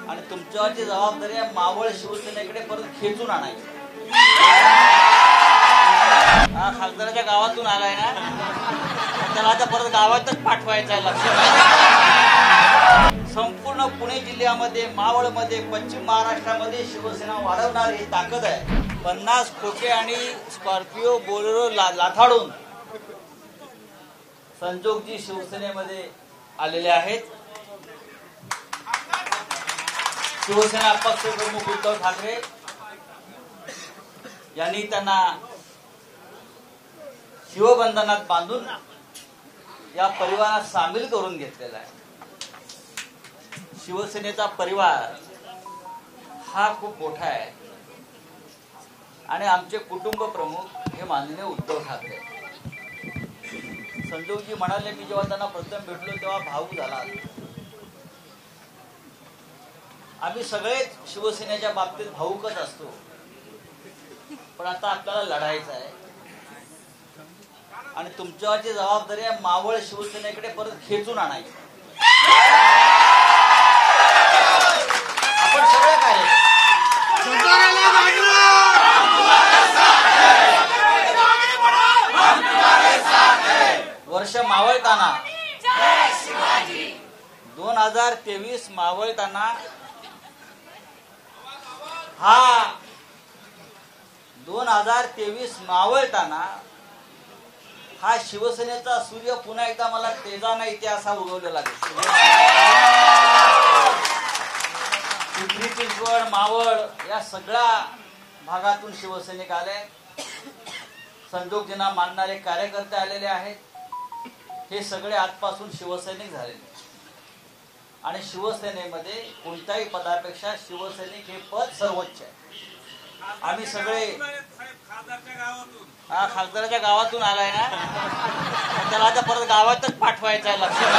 आणि तुमच्यावरची जबाबदारी आहे मावळ शिवसेनेकडे परत खेचून आणायची. हा खासदाराच्या गावातून आलाय ना, त्याला आता परत गावातच पाठवायचं आहे. लक्षात संपूर्ण पुणे जिल्ह्यामध्ये, मावळमध्ये, पश्चिम महाराष्ट्रामध्ये शिवसेना वाढवणारी ताकद आहे. 50 खोके आणि स्कॉर्पिओ बोलेरो लाथाडून संजोगजी शिवसेनेमध्ये आलेले आहेत. शिवसेना पक्ष प्रमुख उद्धव ठाकरे यांनी त्यांना शिवबंधनात बांधून या परिवारात सामील करून घेतलेला आहे. शिवसेनेचा परिवार हा खूप मोठा आहे आणि आमचे कुटुंब प्रमुख हे माननीय उद्धव ठाकरे. संजोगजी म्हणाले, मी जेव्हा त्यांना प्रथम भेटलो तेव्हा भावूक झाला. आम्ही सगळेच शिवसेनेच्या बाबतीत भावूकच असतो, पण आता आपल्याला लढायचं आहे आणि तुमच्यावरची जबाबदारी आहे मावळ शिवसेनेकडे परत खेचून आणायची. आपण सगळे काय वर्ष मावळताना 2023 मावळताना हा 2023 मावळताना हा शिवसेनेचा सूर्य पुन्हा एकदा मला तेजाना इथे असा उगवलेला दिसतो. पिंपरी चिंचवड, मावळ या सगळ्या भागातून शिवसैनिक आले, संजोगजींना मानणारे कार्यकर्ते आलेले आहेत. हे सगळे आजपासून शिवसैनिक झालेले आणि शिवसेनेमध्ये कोणत्याही पदापेक्षा शिवसैनिक हे पद सर्वोच्च आहे. आम्ही सगळे हा खासदाराच्या गावातून आलाय ना, त्याला आता परत गावातच पाठवायचं आहे. लक्षात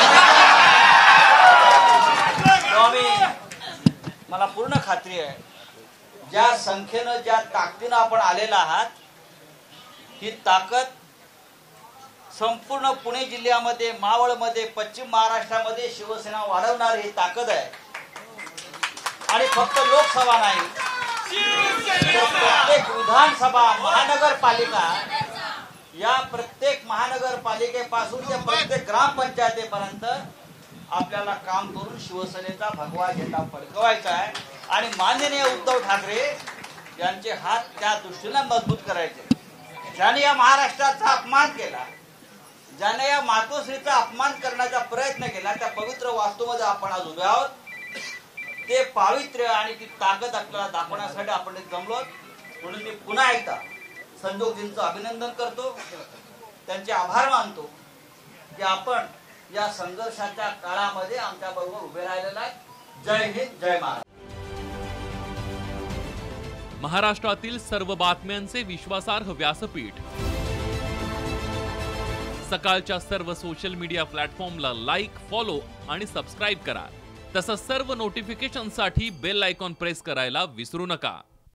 मला पूर्ण खात्री आहे, ज्या संख्येनं ज्या ताकदीनं आपण आलेला आहात, ही ताकद संपूर्ण पुणे जिल्ह्यामध्ये, मावळमध्ये, पश्चिम महाराष्ट्रामध्ये शिवसेना वाढवणारी ही ताकद आहे. आणि फक्त लोकसभा नाही, प्रत्येक विधानसभा, महानगरपालिका, या प्रत्येक महानगरपालिकेपासून ते प्रत्येक ग्रामपंचायतीपर्यंत आपल्याला काम करून शिवसेनेचा भगवा झेंडा फडकवायचा आहे आणि माननीय उद्धव ठाकरे यांचे हात त्या दृष्टीने मजबूत करायचे. ज्याने या महाराष्ट्राचा अपमान केला, ज्याने या मातोश्रीचा अपमान करण्याचा प्रयत्न केला, त्या पवित्र वास्तूमध्ये आपण आज उभे आहोत. ते पावित्र्य आणि ती ताकद आपल्याला दाखवण्यासाठी आपण जमलो. म्हणून मी पुन्हा एकदा संजोगजींचं अभिनंदन करतो, त्यांचे आभार मानतो की आपण या संघर्षाच्या काळामध्ये आमच्या बरोबर उभे राहिलेला आहे. जय हिंद, जय महाराष्ट्र. महाराष्ट्रातील सर्व बातम्यांचे विश्वासार्ह व्यासपीठ, सकाळच्या सर्व सोशल मीडिया प्लॅटफॉर्मला लाईक, फॉलो आणि सबस्क्राईब करा. तसंच सर्व नोटिफिकेशनसाठी बेल आयकॉन प्रेस करायला विसरू नका.